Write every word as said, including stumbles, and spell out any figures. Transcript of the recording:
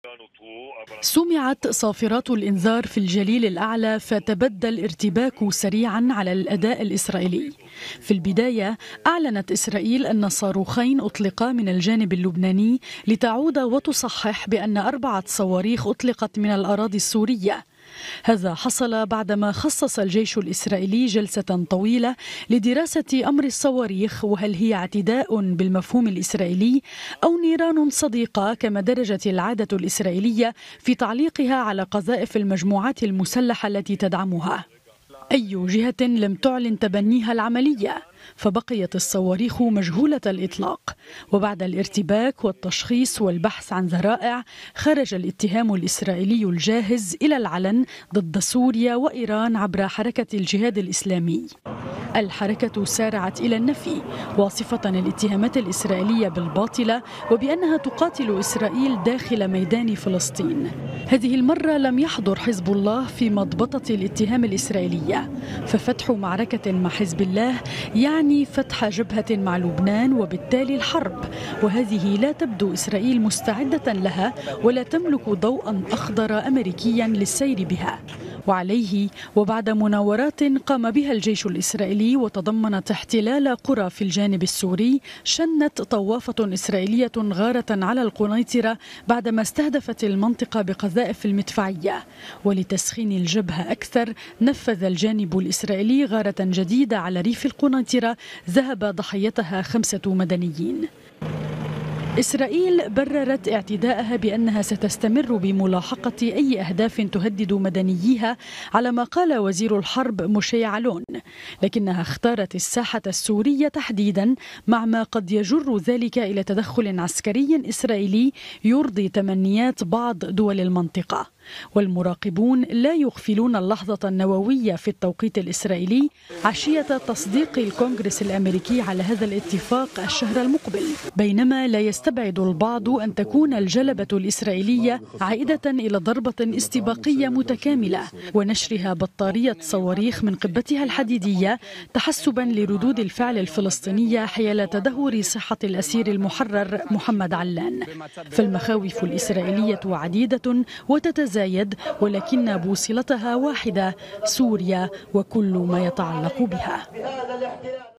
سمعت صافرات الإنذار في الجليل الأعلى فتبدى الارتباك سريعا على الأداء الإسرائيلي. في البداية أعلنت إسرائيل أن صاروخين أطلقا من الجانب اللبناني لتعود وتصحح بأن أربعة صواريخ أطلقت من الأراضي السورية. هذا حصل بعدما خصص الجيش الإسرائيلي جلسة طويلة لدراسة أمر الصواريخ، وهل هي اعتداء بالمفهوم الإسرائيلي أو نيران صديقة كما درجت العادة الإسرائيلية في تعليقها على قذائف المجموعات المسلحة التي تدعمها. أي جهة لم تعلن تبنيها العملية، فبقيت الصواريخ مجهولة الإطلاق. وبعد الارتباك والتشخيص والبحث عن ذرائع، خرج الاتهام الإسرائيلي الجاهز إلى العلن ضد سوريا وإيران عبر حركة الجهاد الإسلامي. الحركة سارعت إلى النفي، واصفة الاتهامات الإسرائيلية بالباطلة وبأنها تقاتل إسرائيل داخل ميدان فلسطين. هذه المرة لم يحضر حزب الله في مضبطة الاتهام الإسرائيلية، ففتح معركة مع حزب الله يعني فتح جبهة مع لبنان وبالتالي الحرب، وهذه لا تبدو إسرائيل مستعدة لها ولا تملك ضوءا أخضر أمريكيا للسير بها. وعليه وبعد مناورات قام بها الجيش الإسرائيلي وتضمنت احتلال قرى في الجانب السوري، شنت طوافة إسرائيلية غارة على القنيطرة بعدما استهدفت المنطقة بقذائف المدفعية. ولتسخين الجبهة أكثر، نفذ الجانب الإسرائيلي غارة جديدة على ريف القنيطرة ذهب ضحيتها خمسة مدنيين. إسرائيل بررت اعتداءها بأنها ستستمر بملاحقة أي أهداف تهدد مدنييها على ما قال وزير الحرب موشي يعلون، لكنها اختارت الساحة السورية تحديدا، مع ما قد يجر ذلك إلى تدخل عسكري إسرائيلي يرضي تمنيات بعض دول المنطقة. والمراقبون لا يغفلون اللحظة النووية في التوقيت الإسرائيلي عشية تصديق الكونغرس الأمريكي على هذا الاتفاق الشهر المقبل، بينما لا يستبعد البعض أن تكون الجلبة الإسرائيلية عائدة إلى ضربة استباقية متكاملة ونشرها بطارية صواريخ من قبتها الحديدية تحسبا لردود الفعل الفلسطينية حيال تدهور صحة الأسير المحرر محمد علان. فالمخاوف الإسرائيلية عديدة وتتزايد، ولكن بوصلتها واحدة: سوريا وكل ما يتعلق بها.